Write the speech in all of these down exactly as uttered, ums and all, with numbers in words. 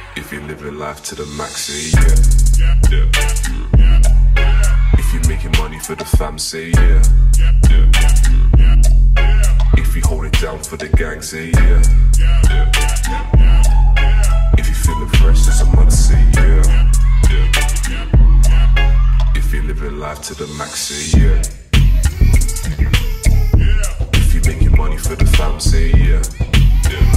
If you're living life to the max, say yeah. Yeah. Mm. If you're making money for the fam, say yeah. Yeah. Mm. If you hold it down for the gang, say yeah. Yeah. If you're feeling fresh as a mother, say yeah. Yeah. If you're living life to the max, say yeah. If you're making money for the fam, say yeah. Yeah.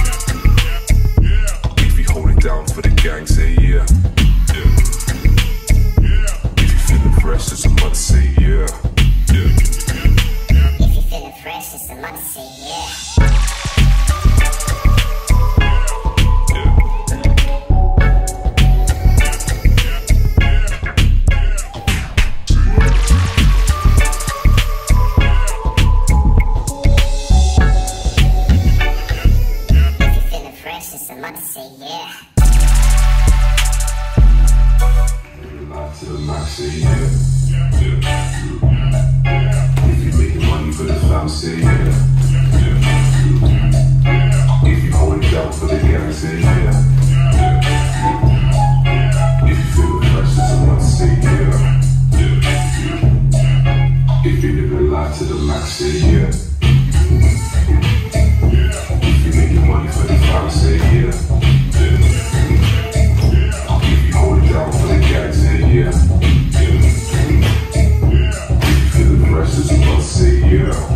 If you hold it down for the gang, say yeah. Yeah. If you're feeling fresh as a mother, say yeah. Yeah. If you're feeling fresh as a mother, say yeah. Let's say yeah. Life to the max, say yeah. Yeah. If you're making money for the fam, say yeah. Yeah. If you hold it down for the gang, say yeah. Yeah. If you feel the pressure, someone say yeah. Yeah. If you're living life to the max, say yeah. If you're making money for the fam, say yeah. Yeah.